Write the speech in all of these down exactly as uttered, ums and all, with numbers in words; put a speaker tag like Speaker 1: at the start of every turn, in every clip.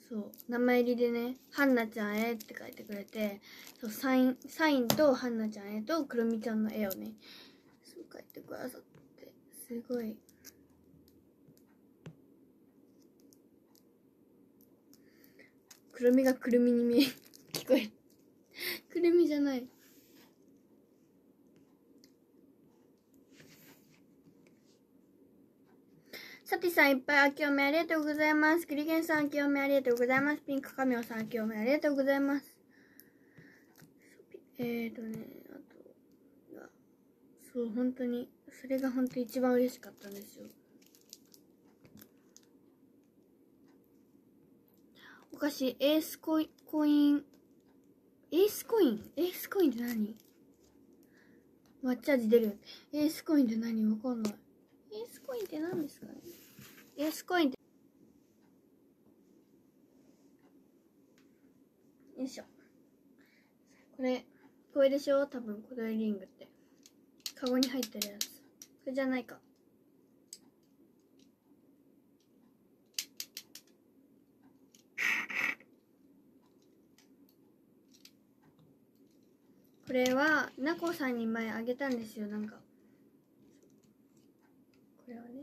Speaker 1: そう名前入りでね、はんなちゃんへって書いてくれて、そうサインサインとはんなちゃんへとくるみちゃんの絵をね、そう書いてくださって、すごい。くるみがくるみに見え聞こえるくるみじゃない。さてさんいっぱいあきおめありがとうございます。クリゲンさんあきおめありがとうございます。ピンクカミオさんあきおめありがとうございます。えーとね、あとは、そう本当にそれが本当に一番嬉しかったんですよ。お菓子エースコインコインエースコインエースコインって何？抹茶味出る。エースコインって何？わかんない。エースコインって何ですかね。エースコインってよいしょ。これこれでしょ、多分コドリリングってカゴに入ってるやつ。これじゃないか。これはなこさんに前あげたんですよ。なんかこれはね、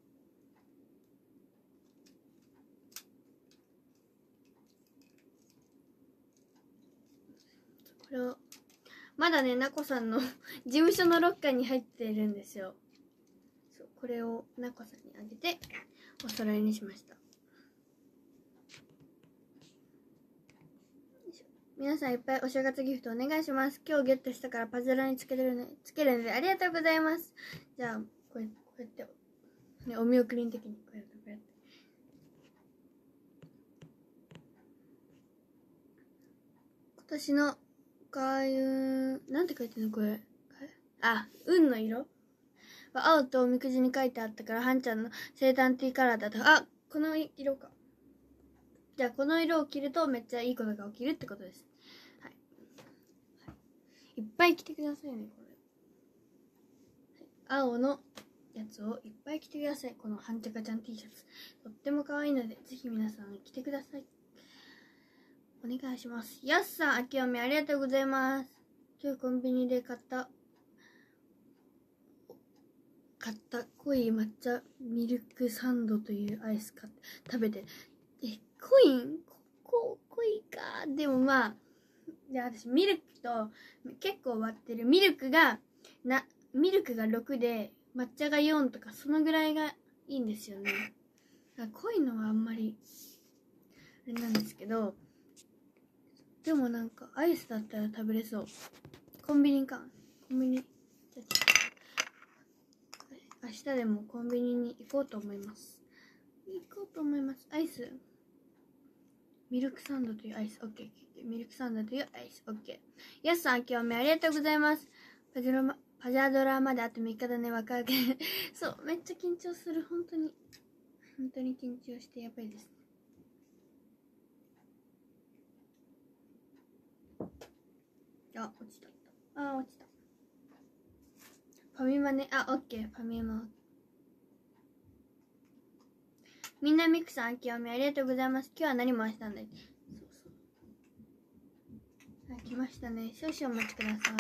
Speaker 1: これをまだね、なこさんの事務所のロッカーに入ってるんですよ。そう、これをなこさんにあげてお揃いにしました。皆さんいっぱいお正月ギフトお願いします。今日ゲットしたからパズルにつけるね、つけるのでありがとうございます。じゃあこれこうやってね、お見送りの時にこうやってこうやって今年の開運なんて書いてるのこれ。あ、運の色青とおみくじに書いてあったから、はんちゃんの生誕ティーカラーだった。あ、この色か。じゃあこの色を着るとめっちゃいいことが起きるってことです。はい、はい、いっぱい着てくださいねこれ、はい、青のやつをいっぱい着てください。このはんちゃかちゃん T シャツとっても可愛いのでぜひ皆さん着てください。お願いします。やすさんあきおめありがとうございます。今日コンビニで買った買った濃い抹茶ミルクサンドというアイス買って食べて、え、濃いんこ濃いか。でもまあ、で私ミルクと結構割ってる。ミルクがなミルクがろくで抹茶がよんとかそのぐらいがいいんですよね。濃いのはあんまりあれなんですけど、でもなんかアイスだったら食べれそう。コンビニかコンビニ明日でもコンビニに行こうと思います。行こうと思います。アイスミルクサンドというアイス OK。 ミルクサンドというアイス OK。 やすさん今日もありがとうございます。パジャロパジャドラまであとみっかだね。わかるけどそうめっちゃ緊張する。本当に本当に緊張してやばいですね。あ、落ちた。あ、落ちた。ファミマね。あ、OK。ファミマ。みんなミクさん、あきおめありがとうございます。今日は何回したんだい。そうそう。あ、来ましたね。少々お待ちください。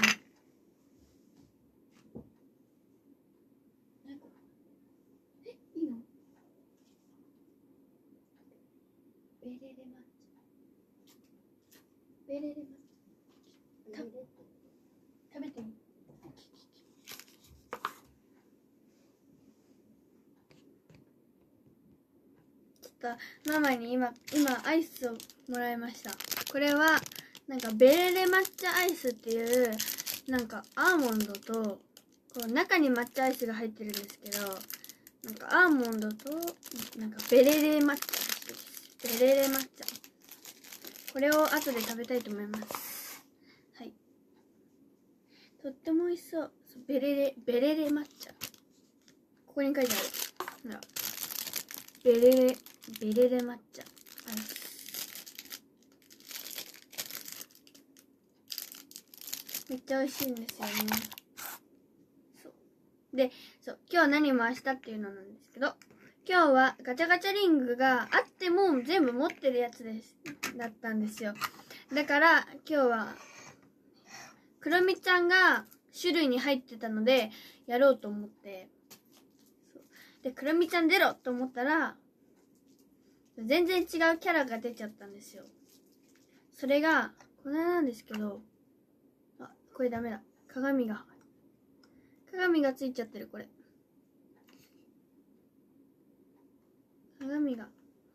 Speaker 1: え、いいの？ベレレ抹茶。ベレレ抹茶。食べてみ。ママに今今アイスをもらいました。これはなんかベレレ抹茶アイスっていうなんかアーモンドとこう中に抹茶アイスが入ってるんですけど、なんかアーモンドとなんかベレレ抹茶です。ベレレ抹茶。これを後で食べたいと思います。はい。とっても美味しそう。ベレレベレレ抹茶。ここに書いてある。ほら。ベレレベレレ抹茶アイス。めっちゃ美味しいんですよね。そうで、そう今日何回したっていうのなんですけど、 今日はガチャガチャリングがあっても全部持ってるやつですだったんですよ。だから今日はクロミちゃんが種類に入ってたのでやろうと思って、でクロミちゃん出ろと思ったら全然違うキャラが出ちゃったんですよ。それがこれなんですけど、あ、これダメだ。鏡が鏡がついちゃってる。これ鏡が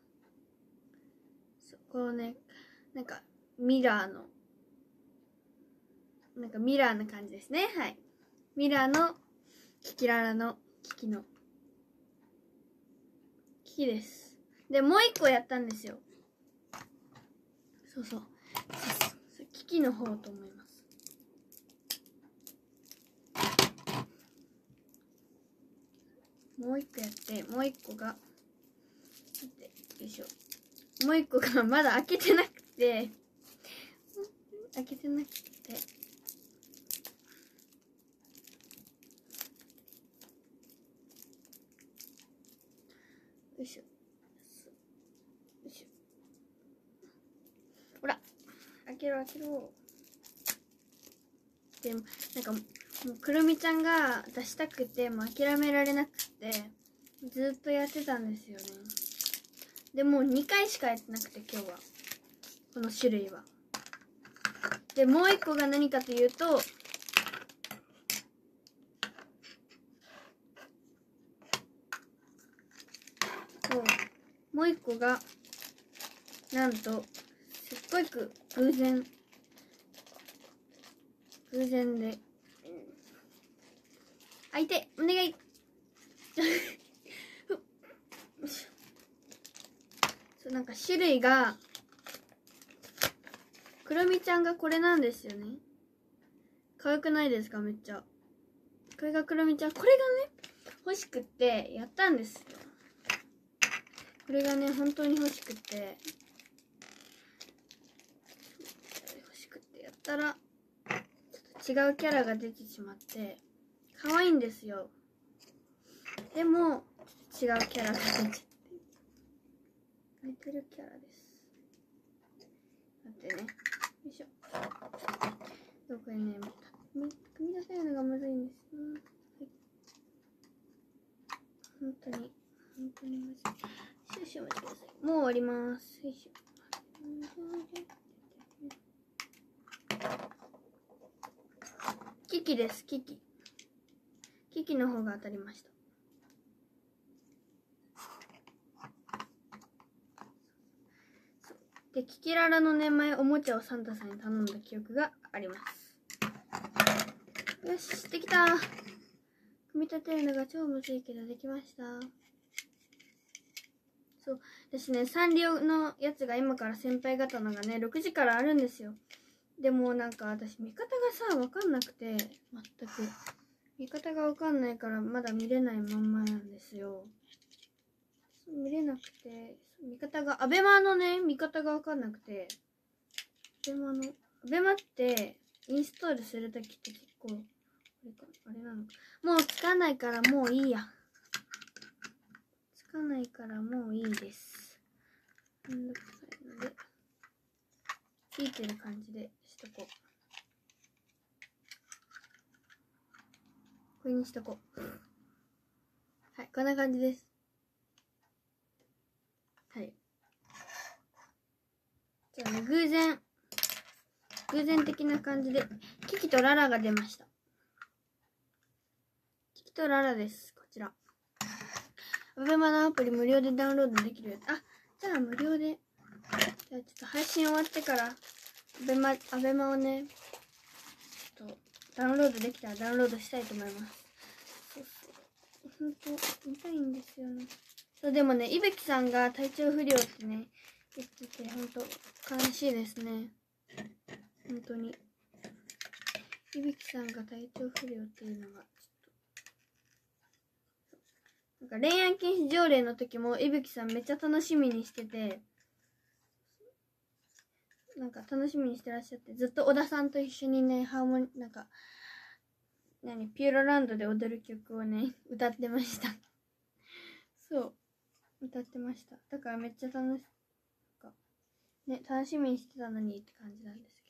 Speaker 1: そうこうね、なんかミラーのなんかミラーな感じですね。はい、ミラーのキキララのキキのキキです。でもう一個やったんですよ。そうそう、キキの方と思います。もう一個やって、もう一個がよいしょ、もう一個がまだ開けてなくて開けてなくてよいしょよいしょ、ほら開けろ開けろ。でもなんかもうくるみちゃんが出したくてもう諦められなくてずっとやってたんですよね。でもうにかいしかやってなくて今日はこの種類は。でもう一個が何かというと、もう一個がなんとすっごく偶然偶然で、相手お願いそう、なんか種類がくるみちゃんがこれなんですよね。可愛くないですか？めっちゃこれがくるみちゃん、これがね欲しくってやったんですよ。これがね本当に欲しくって欲しくってやったらちょっと違うキャラが出てしまって可愛いんですよ。でも違うキャラが出ちゃって似てるキャラです。待ってね、よいしょ。どこにね組み出せるのがむずいんですね。はい、本当に本当にむずい。少々お待ちください。もう終わります。よいしょ。キキです。キキキキの方が当たりました。でキキララのね前おもちゃをサンタさんに頼んだ記憶があります。よし、できた。組み立てるのが超むずいけどできました。そう私ね、サンリオのやつが今から先輩方のがねろくじからあるんですよ。でもなんか私見方がさ分かんなくて、全く見方が分かんないからまだ見れないまんまなんですよ。見れなくて、見方がアベマのね見方が分かんなくて、アベマのアベマってインストールするときって結構あれかあれなのか、もうつかないからもういいや。つかないからもういいです。めんどくさいのでついてる感じでしとこう。これにしとこう。はい、こんな感じです。はい。じゃあね、偶然偶然的な感じでキキとララが出ました。キキとララです。こちらアベマのアプリ無料でダウンロードできるやつ。あ、じゃあ無料で、じゃあちょっと配信終わってからアベマアベマをねちょっとダウンロードできたらダウンロードしたいと思います。そうそう、ほんと見たいんですよね。そう、でもねいぶきさんが体調不良ってね言ってて、ほんと悲しいですね。本当にいぶきさんが体調不良っていうのがちょっと、なんか恋愛禁止条例の時もいぶきさんめっちゃ楽しみにしてて、なんか楽しみにしてらっしゃって、ずっと小田さんと一緒にねハーモニなんか何ピューロランドで踊る曲をね歌ってましたそう歌ってました。だからめっちゃ楽しかね、楽しみにしてたのにって感じなんですけ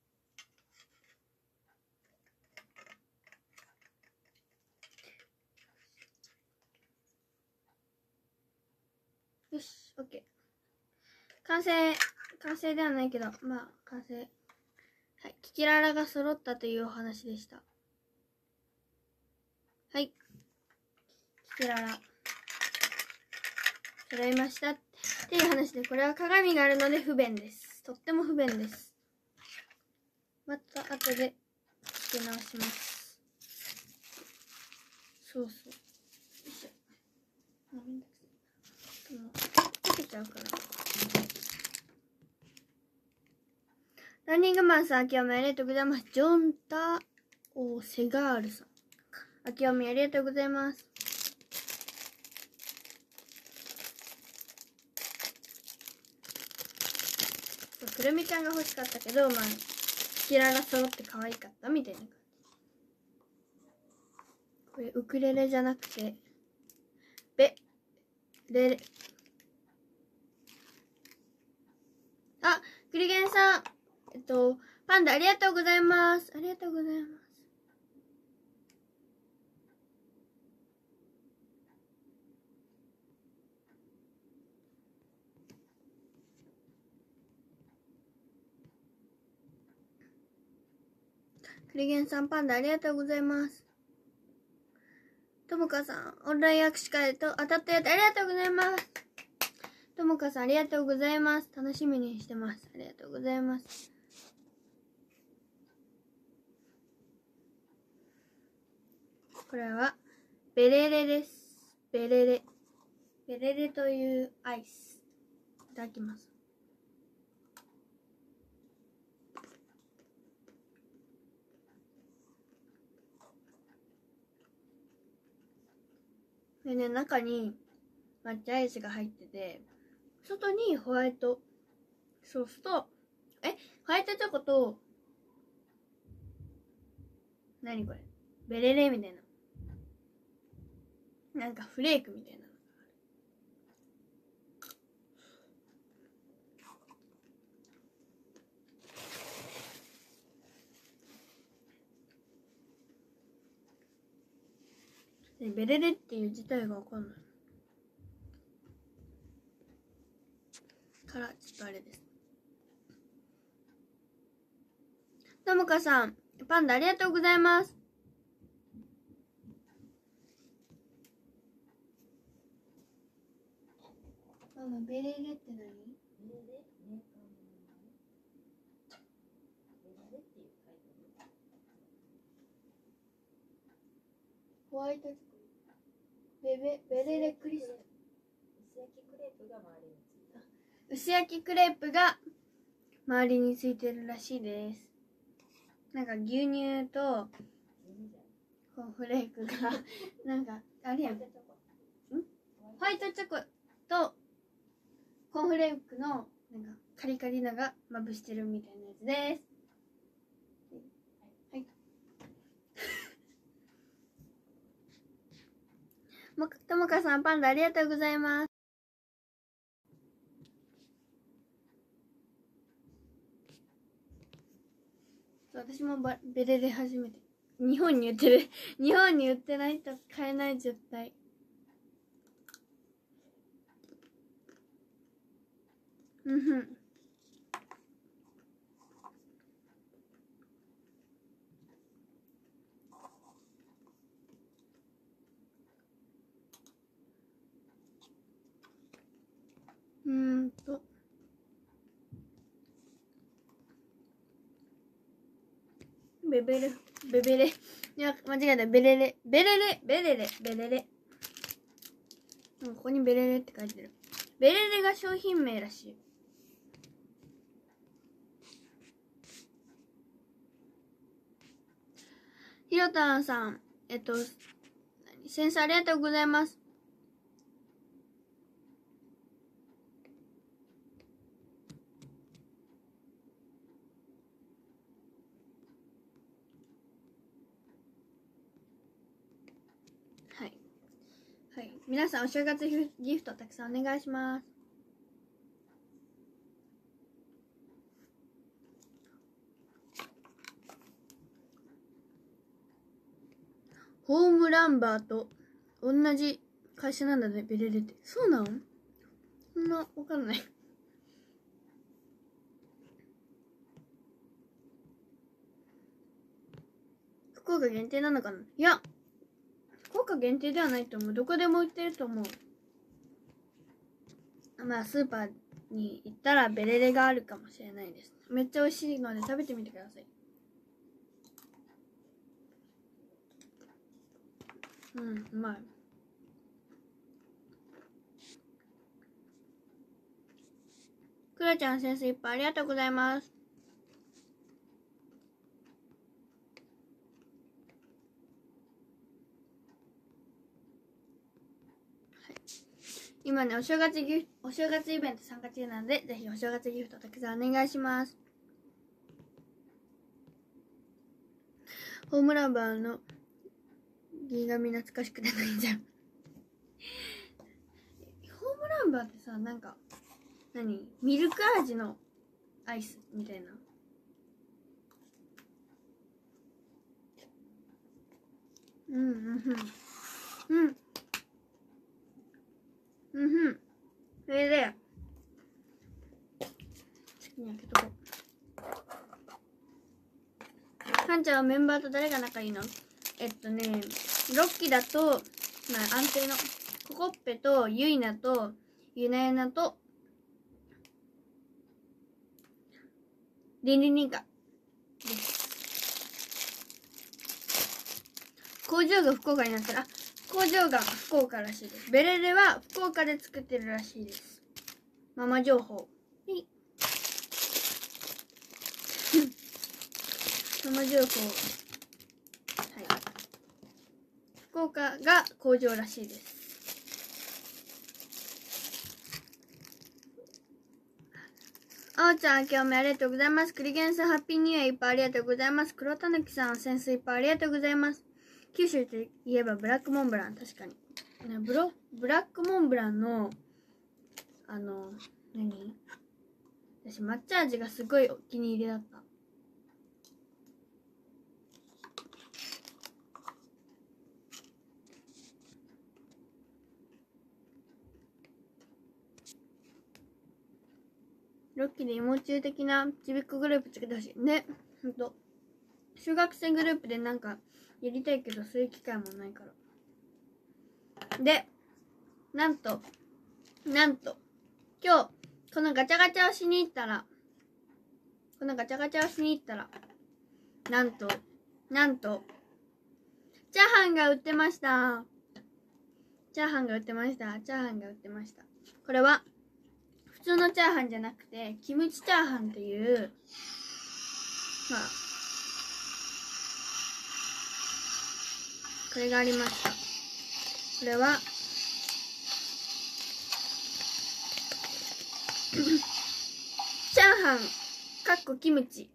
Speaker 1: ど。よし、オッケー。完成、完成ではないけど、まあ、完成。はい、キキララが揃ったというお話でした。はい。キキララ。揃いましたっていう話で、これは鏡があるので不便です。とっても不便です。また後で付け直します。そうそう。よいしょ。もうめんどくさい。もう溶けちゃうから。ランニングマンさん、あきおみありがとうございます。ジョンタオセガールさん。あきおみありがとうございます。くるみちゃんが欲しかったけど、まあ、キラが揃って可愛かったみたいな感じ。これ、ウクレレじゃなくて、ベ、レレ。あ、クリゲンさん。えっと、パンダありがとうございます。ありがとうございます。クリゲンさん、パンダありがとうございます。ともかさん、オンライン握手会と当たったやつありがとうございます。ともかさん、ありがとうございます。楽しみにしてます。ありがとうございます。これは、ベレレです。ベレレ。ベレレというアイス。いただきます。でね、中に抹茶アイスが入ってて、外にホワイトソースと、え、ホワイトチョコと、何これベレレみたいな。なんかフレークみたいなのがある。ベレレっていう自体がわかんないから、ちょっとあれです。ともかさん、パンダありがとうございます。ママ、ベレレって何？ベレレ？メーカーの名前？ベレレっていうタイトル。ホワイトチョコ。ベベ、ベレレクリス。薄焼きクレープが周りについてる。薄焼きクレープが周りについてるらしいです。なんか牛乳とコーンフレークがなんかあれやん。ん？ホワイトチョコとコーンフレークのなんかカリカリのがまぶしてるみたいなやつです。はい。ともかさん、パンダありがとうございます。私もベレレ初めて。日本に売ってる。日本に売ってないと買えない、絶対。うんふん。うーんと。ベベレ、ベベレ。いや、間違えた。ベレレ。ベレレ、ベレレ、ベレレ。ここにベレレって書いてる。ベレレが商品名らしい。ひろたんさん、えっと、先生ありがとうございます。はい。はい。 皆さんお正月ギフトたくさんお願いします。ホームランバーと同じ会社なんだね、ベレレって。そうなの？そんなわかんない。福岡限定なのかな？いや、福岡限定ではないと思う。どこでも売ってると思う。まあスーパーに行ったらベレレがあるかもしれないです。めっちゃ美味しいので食べてみてください。うん、うまい。くらちゃん先生いっぱいありがとうございます。はい、今ね、お正月ギフト、お正月イベント参加中なので、ぜひお正月ギフトたくさんお願いします。ホームランバーのギガミ懐かしくてないじゃん。ホームランバーってさ、なんか何ミルク味のアイスみたいな。うんうんうんうんうんうん。それで好きに開けとこう。はんちゃんはメンバーと誰が仲いいの？えっとね、ロッキだと、まあ、安定のココッペとユイナとユナユナとリンリンリンカです。工場が福岡になったら、工場が福岡らしいです。ベレレは福岡で作ってるらしいです。ママ情報。ママ情報。はい。福岡が工場らしいです。あおちゃん、今日もありがとうございます。クリゲンさん、ハッピーニューイヤーいっぱいありがとうございます。黒たぬきさん、潜水いっぱいありがとうございます。九州といえばブラックモンブラン、確かに。ブロブラックモンブランの、あの、何？私、抹茶味がすごいお気に入りだった。ロッキーで芋中的なちびっこグループつけてほしい。ね、ほんと。中学生グループでなんかやりたいけど、そういう機会もないから。で、なんと、なんと、今日、このガチャガチャをしに行ったら、このガチャガチャをしに行ったら、なんと、なんと、チャーハンが売ってました。チャーハンが売ってました。チャーハンが売ってました。これは、普通のチャーハンじゃなくて、キムチチャーハンっていう、まあ、これがありました。これは、チャーハン、かっこキムチ。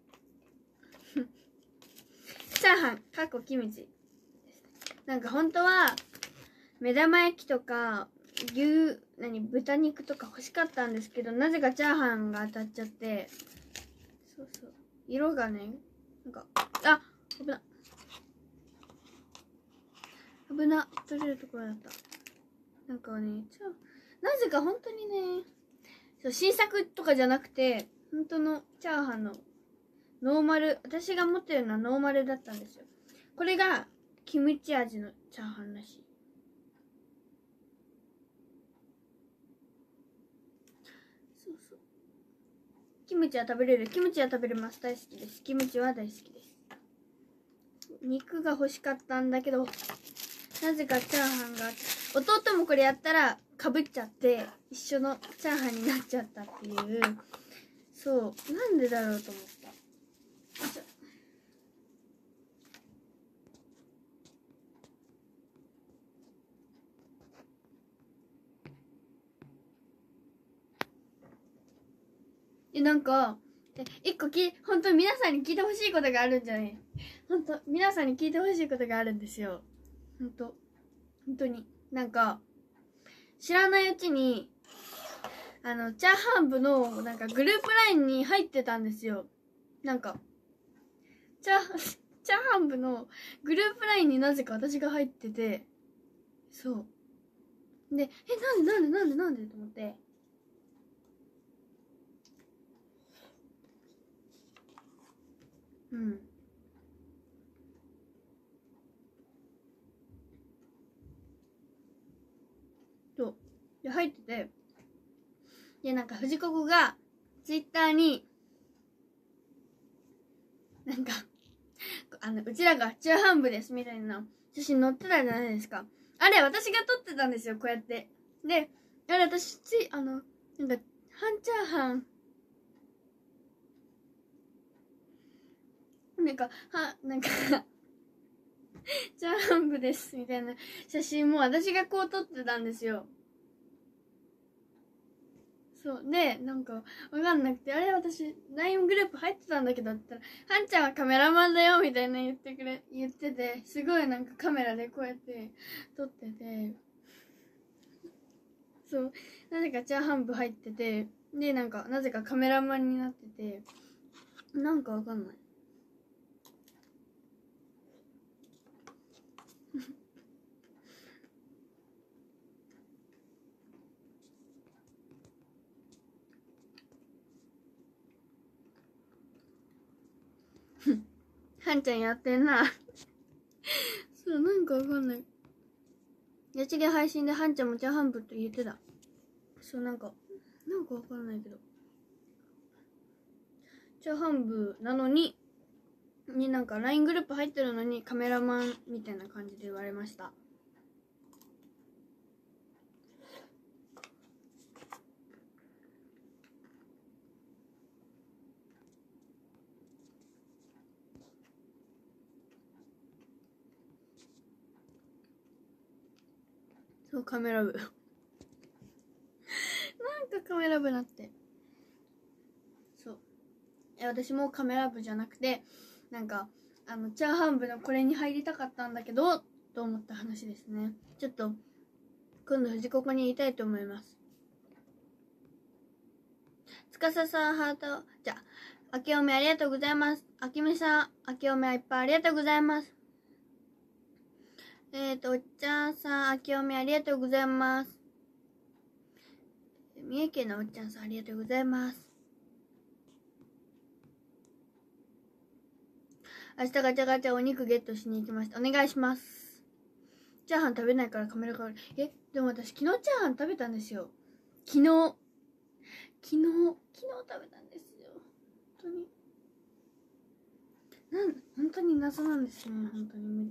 Speaker 1: チャーハン、かっこキムチ。なんか本当は、目玉焼きとか、牛、何、豚肉とか欲しかったんですけど、なぜかチャーハンが当たっちゃって、そうそう。色がね、なんか、あ、危な。危な。取れるところだった。なんかね、ちょ、なぜか本当にね、そう、新作とかじゃなくて、本当のチャーハンのノーマル、私が持ってるのはノーマルだったんですよ。これがキムチ味のチャーハンらしい。そうそう。キムチは食べれる。キムチは食べれます。大好きです。キムチは大好きです。肉が欲しかったんだけど、なぜかチャーハンが、弟もこれやったらかぶっちゃって一緒のチャーハンになっちゃったっていう。そう、なんでだろうと思った。え、なんか、え、一個き、本当に皆さんに聞いてほしいことがあるんじゃない？本当、皆さんに聞いてほしいことがあるんですよ。本当、本当に。なんか、 知らないうちに、あの、チャーハン部の、なんかグループラインに入ってたんですよ。なんか、チャー、チャーハン部のグループラインになぜか私が入ってて、そう。で、え、なんでなんでなんでなんでと思って。うん。そう。で、入ってて、で、なんか藤子が、ツイッターに、なんか、あの、うちらがチャーハン部ですみたいな写真載ってたじゃないですか。あれ、私が撮ってたんですよ、こうやって。で、あれ、私、つい、あの、なんか、半チャーハン、なんか、は、なんかチャーハン部ですみたいな写真も私がこう撮ってたんですよ。そう。で、なんか、わかんなくて、あれ、私、ライン グループ入ってたんだけどって言ったら、はんちゃんはカメラマンだよみたいな言ってくれ、言ってて、すごいなんかカメラでこうやって撮ってて、そう。なぜかチャーハン部入ってて、で、なんか、なぜかカメラマンになってて、なんかわかんない。はんちゃんやってんな。そう、なんかわかんない。やちげ配信ではんちゃんもチャーハン部って言ってた。そう、なんか、なんかわかんないけど。チャーハン部なのに、になんか ライン グループ入ってるのにカメラマンみたいな感じで言われました。そう、カメラ部。なんかカメラ部なって。そう。え、私もカメラ部じゃなくて、なんか、あの、チャーハン部のこれに入りたかったんだけど、と思った話ですね。ちょっと、今度藤ここに言いたいと思います。つかささんハート、じゃあ、あきおめありがとうございます。あきめさん、あきおめいっぱいありがとうございます。えーと、おっちゃんさん、あきおめありがとうございます。三重県のおっちゃんさん、ありがとうございます。明日ガチャガチャお肉ゲットしに行きました。お願いします。チャーハン食べないからカメラ代わり。え、でも私昨日チャーハン食べたんですよ。昨日。昨日、昨日食べたんですよ。本当に。なん、本当に謎なんですね。本当に無理。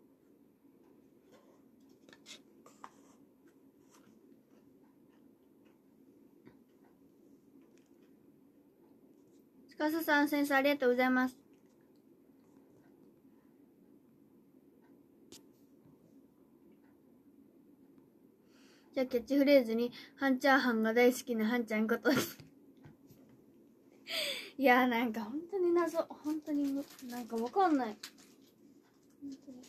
Speaker 1: つかささん先生ありがとうございます。じゃあキャッチフレーズに半チャーハンが大好きな半ちゃんこといやーなんか本当に謎。本当になんかわかんない。本当に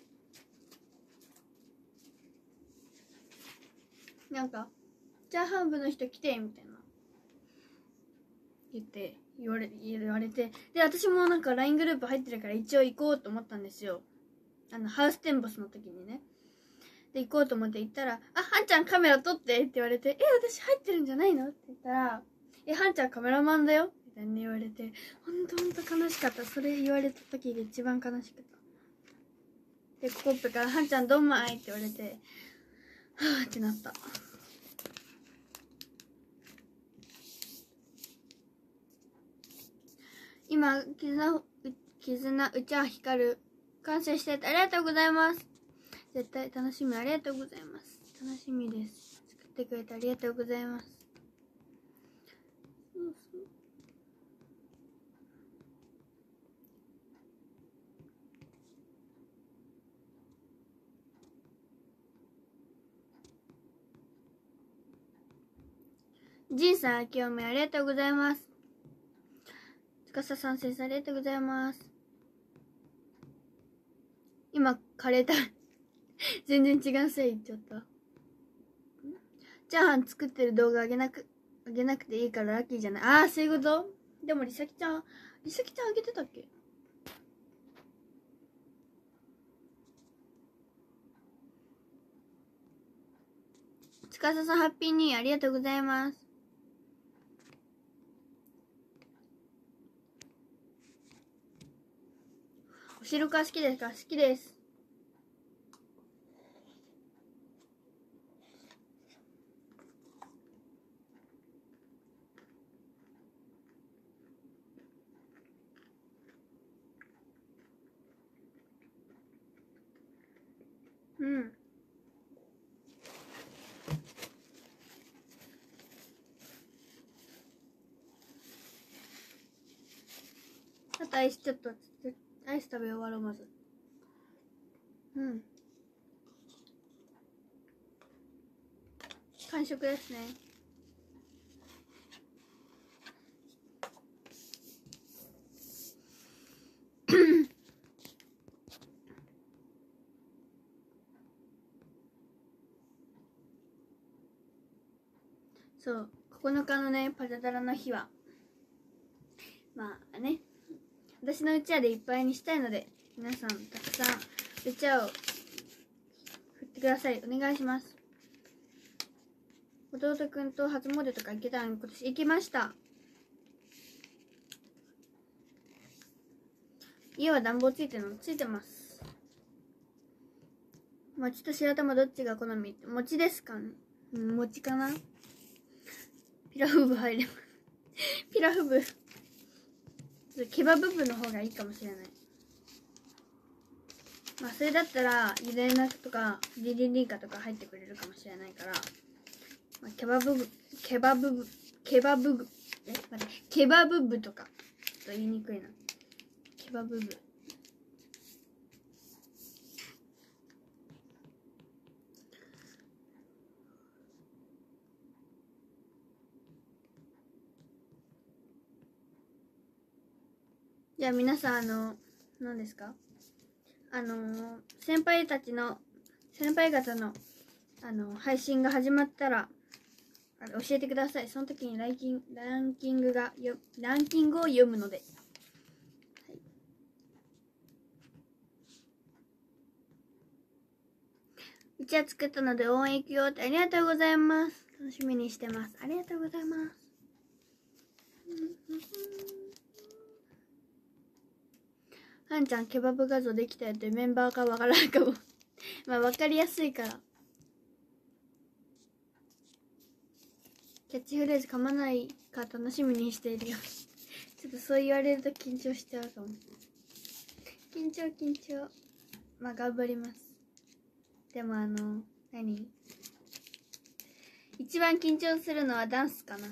Speaker 1: なんかチャーハン部の人来てみたいな言って言われ言われて、で私もなんか ライン グループ入ってるから一応行こうと思ったんですよ。あのハウステンボスの時にね。で行こうと思って行ったら、あ、はんちゃんカメラ撮ってって言われて、え、私入ってるんじゃないのって言ったら、え、はんちゃんカメラマンだよみたいに言われて、ほんとほんと悲しかった。それ言われた時で一番悲しかった。で、コップから、はんちゃんどんまいって言われて、はぁってなった。今、絆、絆、うちは光る。完成しててありがとうございます。絶対楽しみありがとうございます。楽しみです。作ってくれてありがとうございます。そうそう。ジンさん、あきおめありがとうございます。つかささん先生ありがとうございます。今、カレー食べ、全然違うせい言っちゃった。 チャーハン作ってる動画あげなく、あげなくていいからラッキーじゃない。ああ、そういうこと？でも、りさきちゃん、りさきちゃんあげてたっけ？つかささん、ハッピーニューイヤーありがとうございます。お汁粉好きですか？好きです。うん。あとアイスちょっと、アイス食べ終わろう、まず。うん。完食ですね。そう、ここのかのね、パタタラの日は、まあね、私のうちわでいっぱいにしたいので、皆さんたくさんうちわを振ってください。お願いします。弟くんと初詣とか行けたのに今年行きました。家は暖房ついてるの？ついてます。餅と白玉どっちが好み？餅ですかね。うん、餅かな。ピラフ部入れます。ピラフ部ケバブ部の方がいいかもしれない。まあそれだったらゆでなとかリリリンカとか入ってくれるかもしれないから、まあ、ケバブ部ケバブ部ケバブ部え待ってケバブ部とかちょっと言いにくいな。ケバブ部じゃあ皆さん、あの何ですか、あのー、先輩たちの先輩方のあの配信が始まったらあの教えてください。その時にランキンランキングがよランキングを読むので、はい、うちは作ったので応援行くよってありがとうございます。楽しみにしてます。ありがとうございます。はんちゃんケバブ画像できたよってメンバーがわからんかもまあわかりやすいからキャッチフレーズ噛まないか楽しみにしているよちょっとそう言われると緊張しちゃうかも。緊張緊張まあ頑張ります。でもあの何一番緊張するのはダンスかな。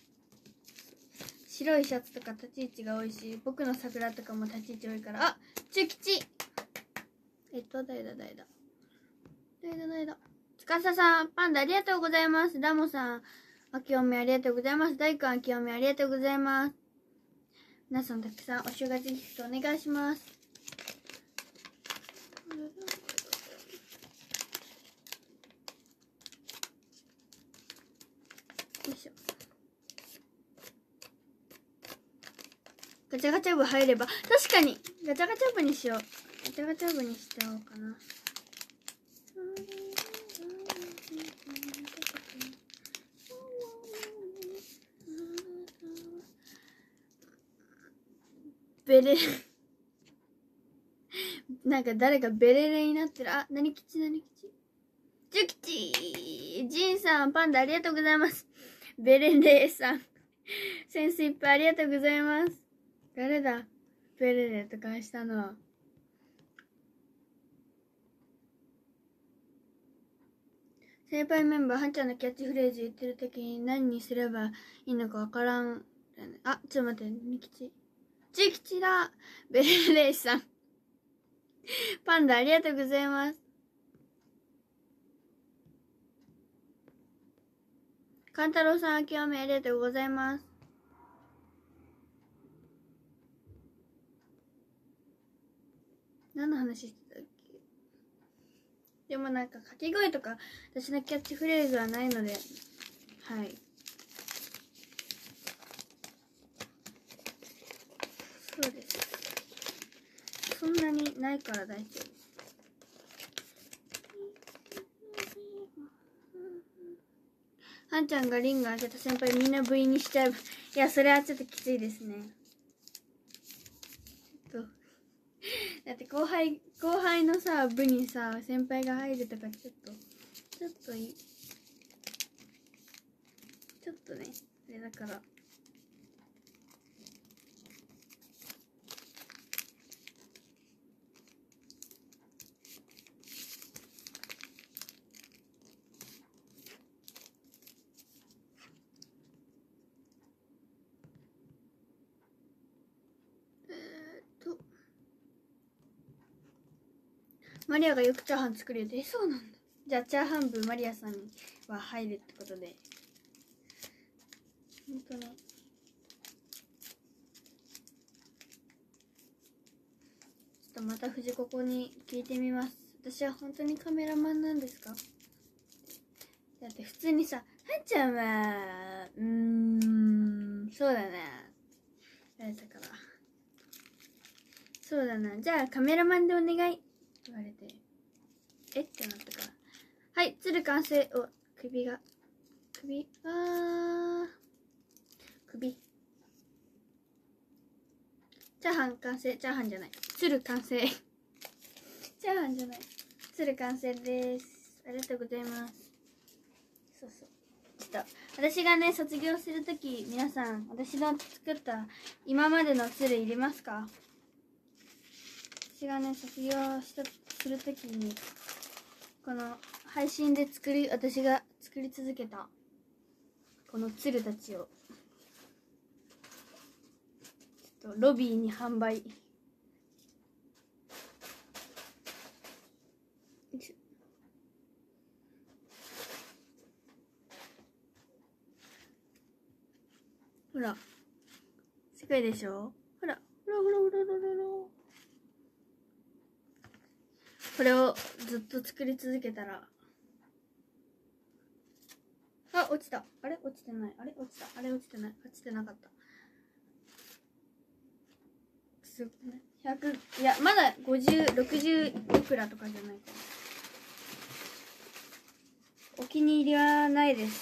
Speaker 1: 白いシャツとか立ち位置が多いし、僕の桜とかも立ち位置多いから。あ、中吉えっと誰だ誰だ誰だ誰だつかささんパンダありがとうございます。ダモさんあきおめありがとうございます。大根あきおめありがとうございます。皆さんたくさんお正月ギフトお願いします。よいしょ。ガチャガチャ部入れば確かにガチャガチャ部にしよう。ガチャガチャ部にしちゃおうかな。ベレなんか誰かベレレになってる。あ、何吉何吉ジュキチジンさんパンダありがとうございます。ベレレさんセンスいっぱいありがとうございます。誰だベレレと返したのは。先輩メンバーはんちゃんのキャッチフレーズ言ってる時に何にすればいいのかわからん。あ、ちょっと待って、みきちジュキチだベレレさんパンダありがとうございます。カンタロウさん、あきおめありがとうございます。何の話してたっけ。 でもなんか掛け声とか私のキャッチフレーズはないので、はい。そうです。そんなにないから大丈夫。はんちゃんがリング開けた先輩みんな部員にしちゃう。いや、それはちょっときついですね。ちょっとだって後輩後輩のさ部にさ先輩が入るとかちょっとちょっといいちょっとねあれだから。マリアがよくチャーハン作るよって。え、そうなんだ。じゃあチャーハン部マリアさんには入るってことで。本当に。ちょっとまた藤子こに聞いてみます。私は本当にカメラマンなんですか？だって普通にさ、はんちゃんは、うーん、そうだな。あれだから。そうだな。じゃあカメラマンでお願い。言われて。えってなったから。はい、鶴完成。お、首が。首、あー。首。チャーハン完成。チャーハンじゃない。鶴完成。チャーハンじゃない。鶴完成です。ありがとうございます。そうそう。ちょっと、私がね、卒業するとき、皆さん、私の作った今までの鶴入れますか？私がね、卒業したするときに、この配信で作り、私が作り続けた、この鶴たちを、ちょっとロビーに販売。ほら、世界でしょ？ほら、ほらほらほらほらほら。これをずっと作り続けたら、あ、落ちた。あれ落ちてない。あれ落ちた。あれ落ちてない。落ちてなかった。すごいね。ひゃく、いや、まだごじゅう、ろくじゅういくらとかじゃないかな。お気に入りはないです。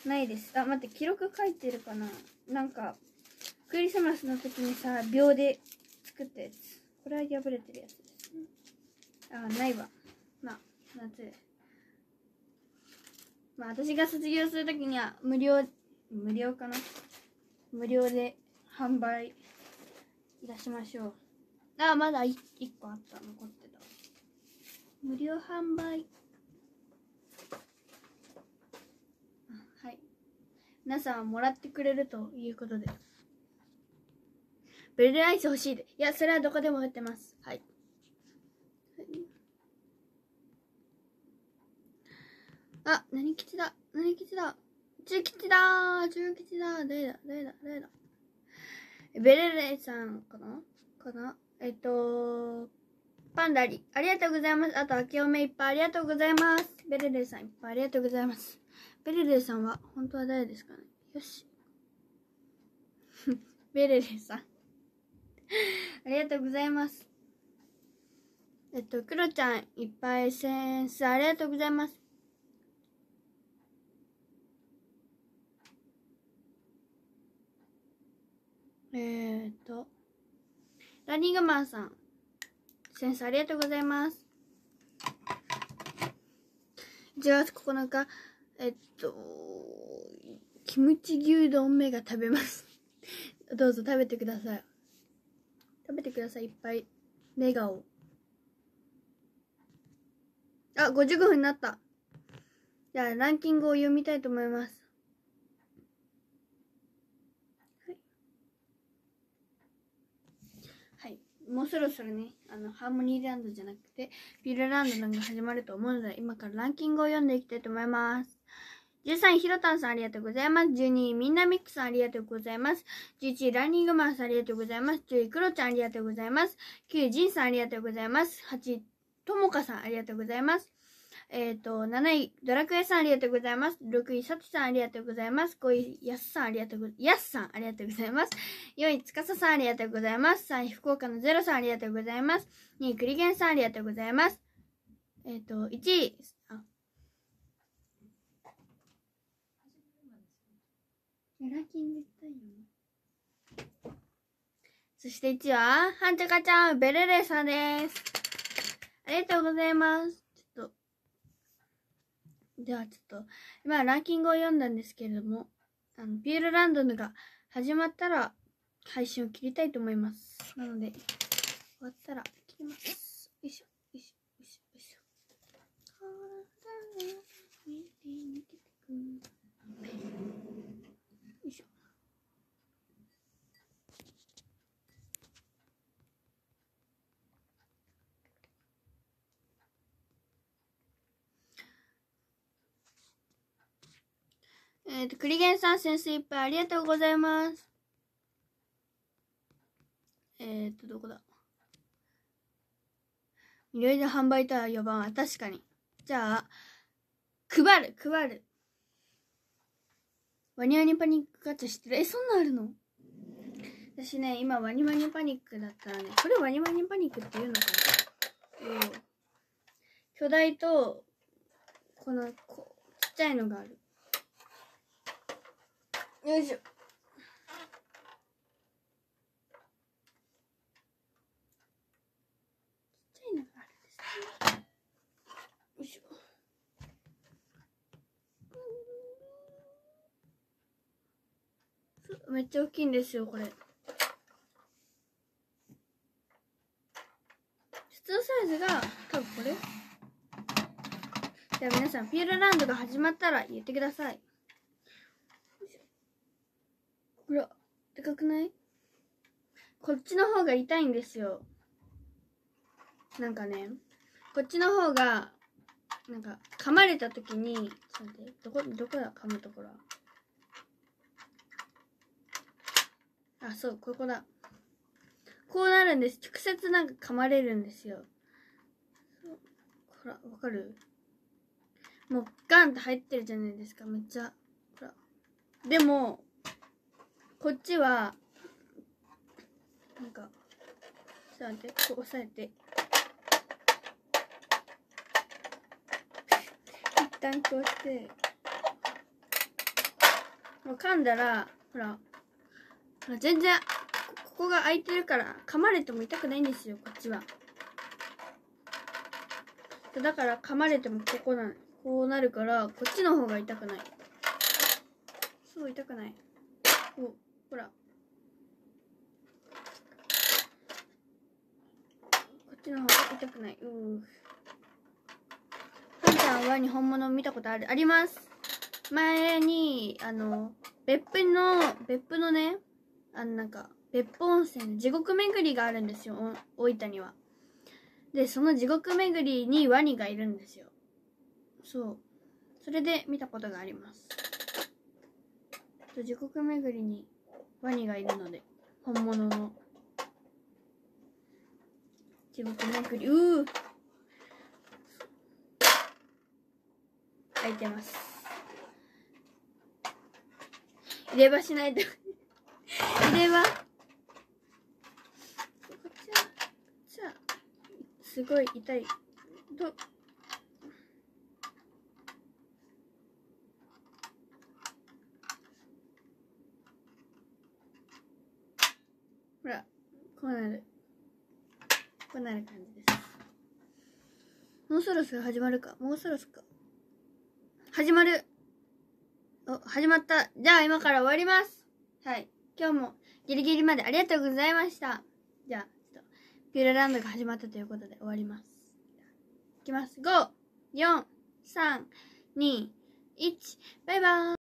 Speaker 1: ないです。あ、待って、記録書いてるかな。なんか、クリスマスの時にさ、秒で作ったやつ。これは破れてるやつですね。あ、ないわ。まあ、夏。まあ、私が卒業するときには無料、無料かな無料で販売いたしましょう。あ、まだいっこあった。残ってた。無料販売。はい。皆さんはもらってくれるということで。ブルーアイス欲しいで。いや、それはどこでも売ってます。はい。あ、何吉だ何吉だ中吉だ中吉だ誰だ誰だ誰だベレレさんかなかなえっと、パンダリ、ありがとうございます。あと、あきおめいっぱいありがとうございます。ベレレさんいっぱいありがとうございます。ベレレさんは、本当は誰ですかね？よし。ベレレさん。ありがとうございます。えっと、クロちゃんいっぱいセンスありがとうございます。えーっと、ランニングマンさん、センスありがとうございます。いちがつここのか、えっと、キムチ牛丼目が食べます。どうぞ食べてください。食べてください、いっぱい。メガを。あ、ごじゅうごふんになった。じゃあ、ランキングを読みたいと思います。はい。はい。もうそろそろね、あの、ハーモニーランドじゃなくて、フィルランドのが始まると思うので、今からランキングを読んでいきたいと思います。じゅうさんい、ひろたんさんありがとうございます。じゅうにい、みんなミックさんありがとうございます。じゅういちい、ランニングマンさんありがとうございます。じゅうい、クロちゃんありがとうございます。きゅうい、ジンさんありがとうございます。はちい、 ともかさん、ありがとうございます。えっと、なない、ドラクエさん、ありがとうございます。ろくい、さとさん、ありがとうございます。ごい、やすさん、ありがとうございます。やすさん、ありがとうございます。よい、つかささん、ありがとうございます。さんい、福岡のゼロさん、ありがとうございます。にい、クリゲンさん、ありがとうございます。えっと、いちい、あ、ランキングしたいよ。そしていちいは、はんちゃかちゃん、ベレレさんです。ありがとうございます。ちょっと、ではちょっと、今ランキングを読んだんですけれども、あの、ピューロランドが始まったら、配信を切りたいと思います。なので、終わったら切ります。よいしょ、よいしょ、よいしょ、よいしょ。よいしょ。えっと、クリゲンさん、潜水いっぱいありがとうございます。えっと、どこだ。いろいろ販売とはよばんわ。確かに。じゃあ、配る、配る。ワニワニパニックガチャ知ってる？え、そんなんあるの？私ね、今ワニワニパニックだったらね、これワニワニパニックっていうのかな？うん。巨大と、この、こう、ちっちゃいのがある。よいしょ。ちっちゃいのがあるんですね。よいしょ。めっちゃ大きいんですよ、これ。普通サイズが、多分これ。じゃあ皆さん、ピューロランドが始まったら言ってください。ほら、でかくない？こっちの方が痛いんですよ。なんかね、こっちの方が、なんか、噛まれた時に、ちょっと待って、どこ、どこだ、噛むところは。あ、そう、ここだ。こうなるんです。直接なんか噛まれるんですよ。ほら、わかる？もうガンって入ってるじゃないですか。めっちゃ。ほら。でも、こっちは、なんか、ちょっと待って、こう押さえて。一旦こうして、もう噛んだら、ほら、全然、ここが開いてるから、噛まれても痛くないんですよ、こっちは。だから、噛まれてもここな、こうなるから、こっちの方が痛くない。そう、痛くない。お、ほら。こっちの方が痛くない。うー。ハンちゃんは日本物見たことある？あります。前に、あの、別府の、別府のね、あの、なんか、別府温泉の地獄巡りがあるんですよ、大分には。で、その地獄巡りにワニがいるんですよ。そう。それで見たことがあります。地獄巡りにワニがいるので、本物の地獄巡り、うー開いてます。入れ歯しないと入れ歯こっちは、こっちは、すごい痛い。ど、ほら、こうなる。こうなる感じです。もうそろそろ始まるか。もうそろそろか。始まる。お、始まった。じゃあ今から終わります。はい。今日もギリギリまでありがとうございました。じゃあ、ちょっと、ピューロランドが始まったということで終わります。いきます。ご、よん、さん、に、いち、バイバーイ。